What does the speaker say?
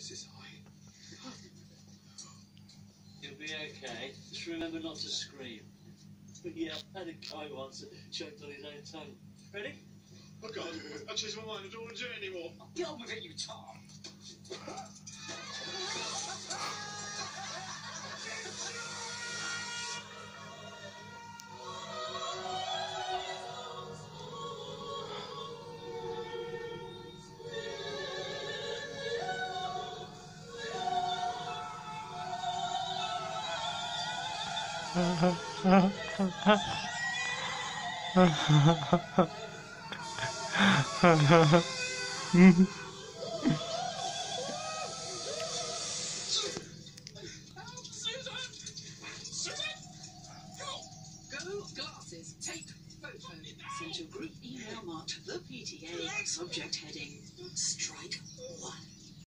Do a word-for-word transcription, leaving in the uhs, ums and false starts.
is this high? You'll be okay. Just remember not to scream. But yeah, I had a guy once that choked on his own tongue. Ready? Oh God, I changed my mind. I don't want to do it anymore. Get on with it, you Tom. Mm-hmm.